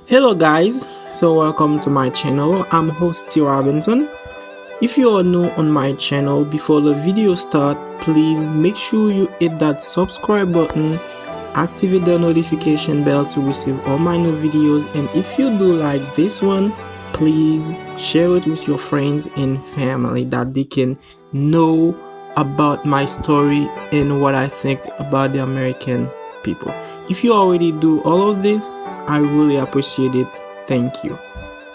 Hello guys, so welcome to my channel. I'm host T Robinson. If you are new on my channel, before the video start, please make sure you hit that subscribe button, activate the notification bell to receive all my new videos, and if you do like this one, please share it with your friends and family that they can know about my story and what I think about the American people. If you already do all of this, I really appreciate it. Thank you.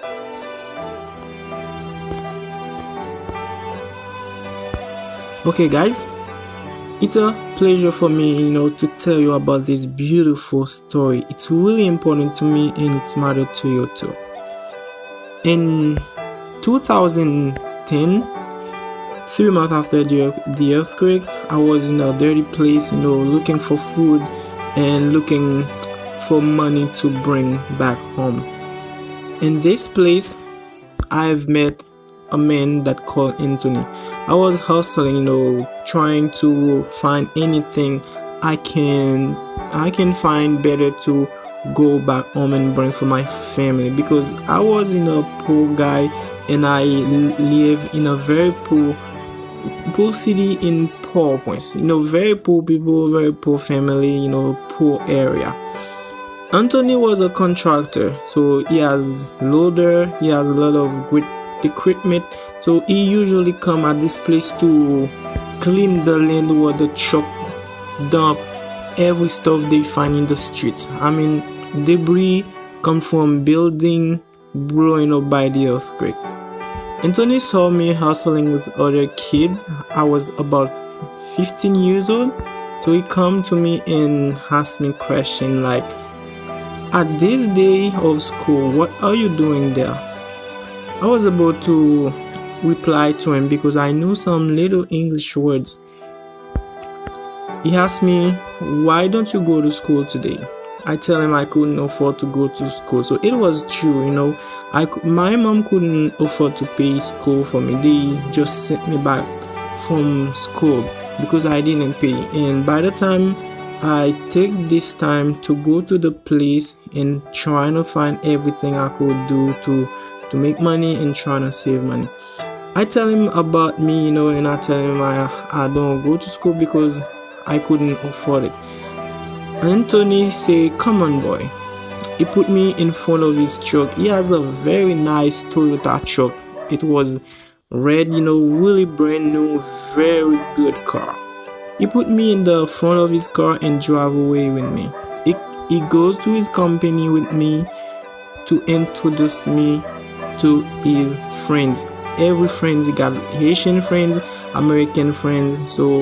Okay guys, it's a pleasure for me, to tell you about this beautiful story. It's really important to me and it's matter to you too. In 2010, 3 months after the earthquake, I was in a dirty place, looking for food and looking for money to bring back home. In this place, I've met a man that called Anthony. I was hustling, trying to find anything I can find better to go back home and bring for my family, because I was a poor guy and I live in a very poor city in Port-au-Prince. Very poor people, very poor family, poor area. Anthony was a contractor, so he has loader, he has a lot of great equipment, so he usually come at this place to clean the land where the truck dump every stuff they find in the streets. Debris come from building blowing up by the earthquake. Anthony saw me hustling with other kids. I was about 15 years old, so he come to me and asked me question like, at this day of school, what are you doing there? I was about to reply to him because I knew some little English words. He asked me, why don't you go to school today? I tell him I couldn't afford to go to school. So it was true, my mom couldn't afford to pay school for me. They just sent me back from school because I didn't pay. And by the time I take this time to go to the place and trying to find everything I could do to make money and trying to save money. I tell him about me, and I tell him I don't go to school because I couldn't afford it. Anthony say, come on boy. He put me in front of his truck. He has a very nice Toyota truck. It was red, really brand new, very good car. He put me in the front of his car and drive away with me. He goes to his company with me to introduce me to his friends. Every friends, he got Haitian friends, American friends. So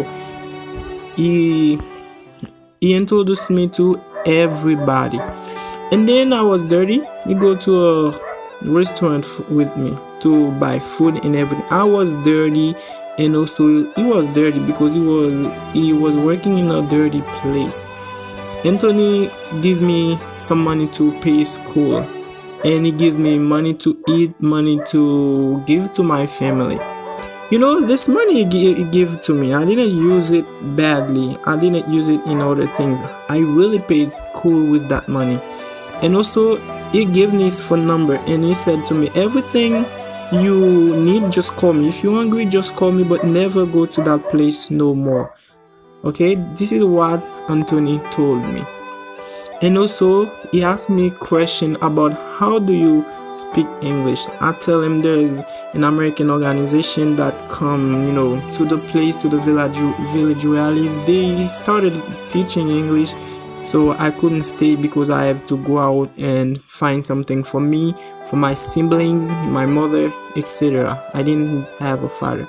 he introduced me to everybody. And then I was dirty. He go to a restaurant with me to buy food and everything. I was dirty. And also he was dirty because he was working in a dirty place. Anthony gave me some money to pay school, and he gave me money to eat, money to give to my family. This money he gave to me, I didn't use it badly. I didn't use it in other things. I really paid school with that money. And also he gave me his phone number and he said to me, everything you need, just call me. If you're hungry, just call me, but never go to that place no more. Okay, this is what Anthony told me. And also he asked me question about how do you speak English. I tell him there's an American organization that come to the place, to the village where I live. They started teaching English, so I couldn't stay because I have to go out and find something for me, for my siblings, my mother, etc. I didn't have a father.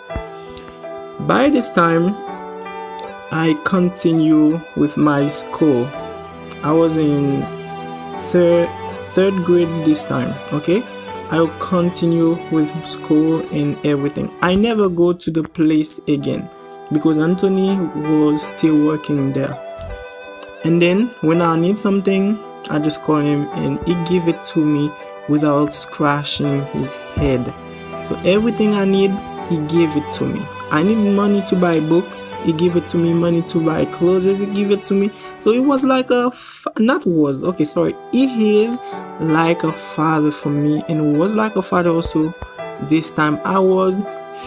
By this time, I continue with my school. I was in third grade this time. Okay, I'll continue with school and everything. I never go to the place again because Anthony was still working there. And then when I need something, I just call him and he give it to me without scratching his head. So everything I need, he gave it to me. I need money to buy books, he gave it to me. Money to buy clothes, he gave it to me. So it was like it is like a father for me, and was like a father also. This time I was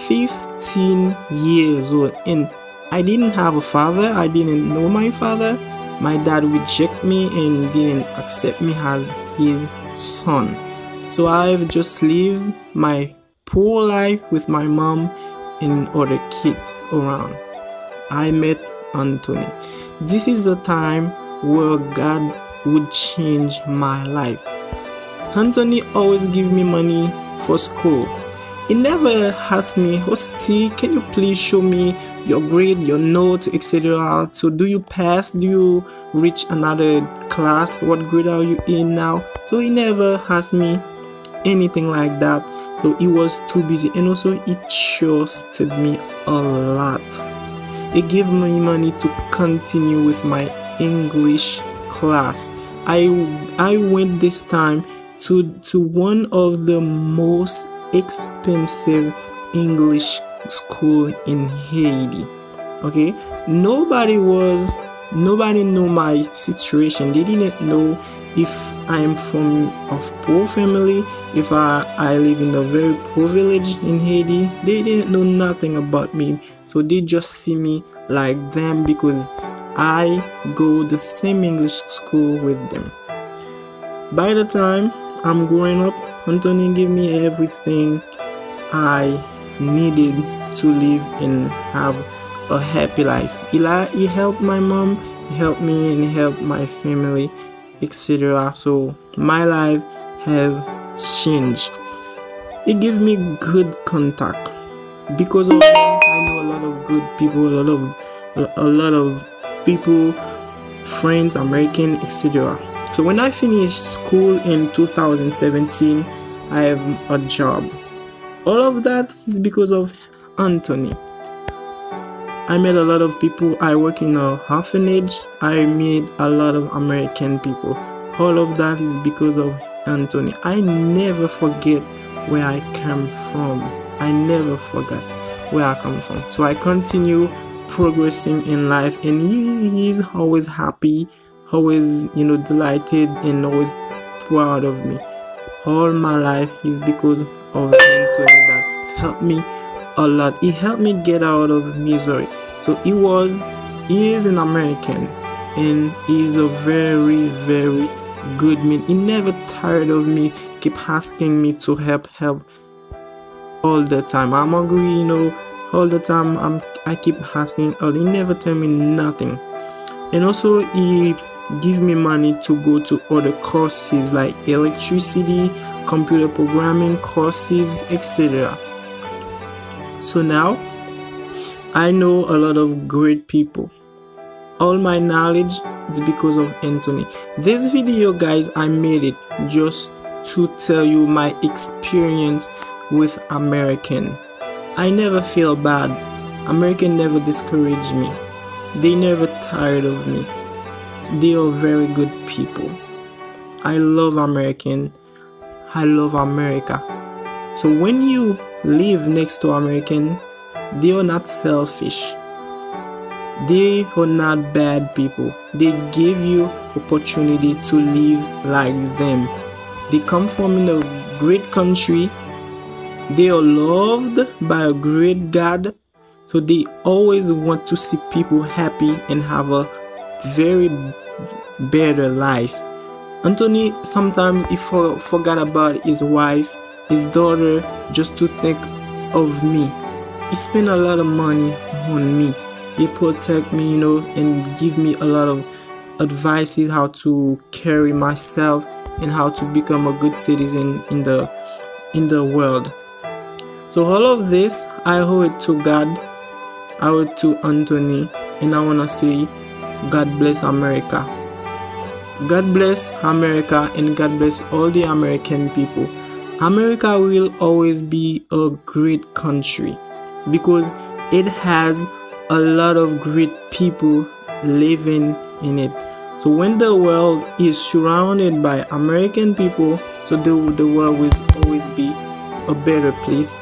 15 years old, and I didn't have a father. I didn't know my father. My dad rejected me and didn't accept me as his son. So I've just lived my poor life with my mom and other kids around. I met Anthony. This is the time where God would change my life. Anthony always give me money for school. He never asked me, Hosty, can you please show me your grade, your notes, etc. So do you pass? Do you reach another class? What grade are you in now? So he never asked me anything like that. So he was too busy, and also he trusted me a lot. He gave me money to continue with my English class. I went this time to one of the most expensive English school in Haiti. Okay, nobody knew my situation. They didn't know if I am from a poor family, if I live in a very poor village in Haiti. They didn't know nothing about me, so they just see me like them because I go the same English school with them. By the time I'm growing up, Anthony gave me everything I needed to live and have a happy life. He helped my mom, he helped me, and he helped my family, etc. So my life has changed. He gave me good contact. Because of him, I know a lot of good people, a lot of people, friends, American, etc. So when I finished school in 2017, I have a job. All of that is because of Anthony. I met a lot of people. I work in a orphanage. I met a lot of American people. All of that is because of Anthony. I never forget where I come from. I never forgot where I come from. So I continue progressing in life, and he's always happy, always delighted, and always proud of me. All my life is because of Anthony that helped me a lot. He helped me get out of misery. So he is an American, and he's a very, very good man. He never tired of me, keep asking me to help all the time. I'm agree, all the time. I keep asking, he never tell me nothing. And also he give me money to go to other courses like electricity, computer programming courses, etc. So now I know a lot of great people. All my knowledge is because of Anthony. This video, guys, I made it just to tell you my experience with American. I never feel bad. American never discouraged me. They never tired of me. They are very good people. I love American. I love America. So when you live next to American, they are not selfish. They are not bad people. They give you opportunity to live like them. They come from a great country. They are loved by a great God. So they always want to see people happy and have a very better life. Anthony sometimes he forgot about his wife, his daughter, just to think of me. He spent a lot of money on me. He protect me, and give me a lot of advices how to carry myself and how to become a good citizen in the world. So all of this I owe it to God, I owe it to Anthony, and I wanna say God bless America. God bless America, and God bless all the American people. America will always be a great country because it has a lot of great people living in it. So when the world is surrounded by American people, so the world will always be a better place,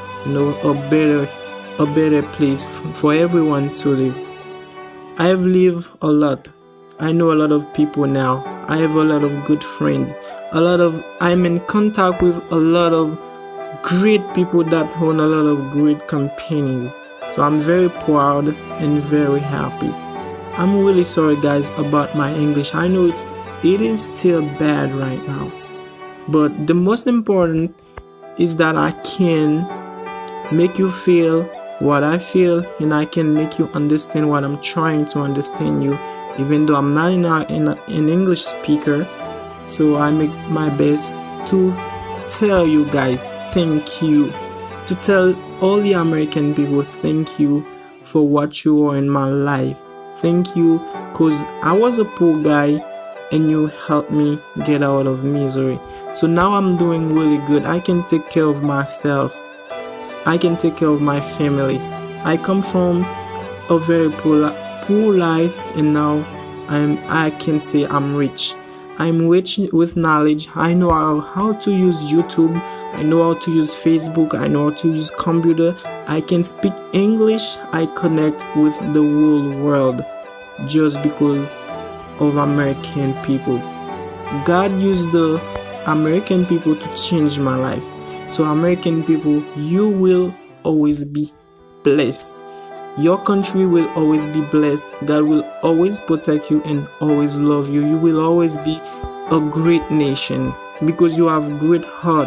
a better place for everyone to live. I have lived a lot. I know a lot of people now. I have a lot of good friends. I'm in contact with a lot of great people that own a lot of great companies. So I'm very proud and very happy. I'm really sorry guys about my English. I know it is still bad right now, but the most important is that I can make you feel what I feel, and I can make you understand what I'm trying to understand you, even though I'm not an English speaker. So I make my best to tell you guys thank you, to tell all the American people thank you for what you are in my life. Thank you, because I was a poor guy and you helped me get out of misery. So now I'm doing really good. I can take care of myself. I can take care of my family. I come from a very poor life, and now I can say I'm rich. I'm rich with knowledge. I know how to use YouTube. I know how to use Facebook. I know how to use computer. I can speak English. I connect with the whole world just because of American people. God used the American people to change my life. So American people, you will always be blessed. Your country will always be blessed. God will always protect you and always love you. You will always be a great nation because you have great heart.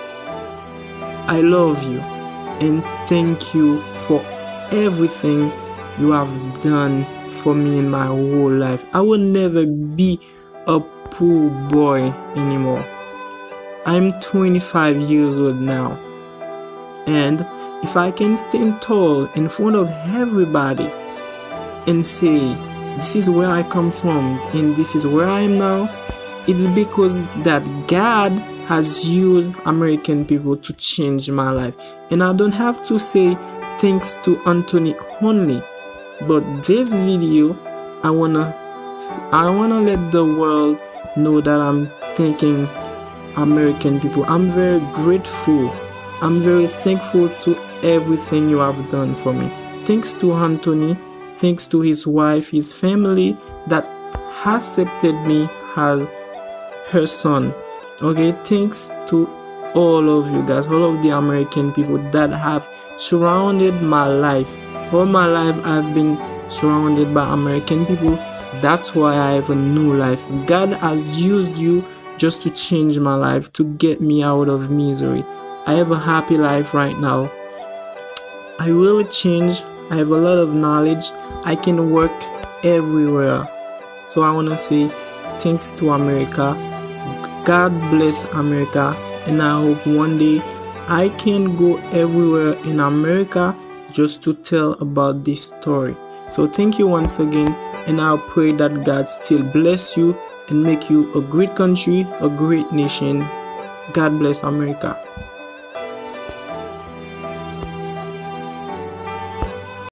I love you and thank you for everything you have done for me in my whole life. I will never be a poor boy anymore. I'm 25 years old now, and if I can stand tall in front of everybody and say this is where I come from and this is where I am now, it's because that God has used American people to change my life. And I don't have to say thanks to Anthony only, but this video I wanna let the world know that I'm thanking American people. I'm very grateful. I'm very thankful to everything you have done for me. Thanks to Anthony, thanks to his wife, his family that accepted me as her son. Okay, thanks to all of you guys, all of the American people that have surrounded my life. All my life I've been surrounded by American people. That's why I have a new life. God has used you just to change my life, to get me out of misery. I have a happy life right now. I really changed. I have a lot of knowledge. I can work everywhere. So I want to say thanks to America. God bless America, and I hope one day I can go everywhere in America just to tell about this story. So thank you once again, and I pray that God still bless you and make you a great country, a great nation. God bless America.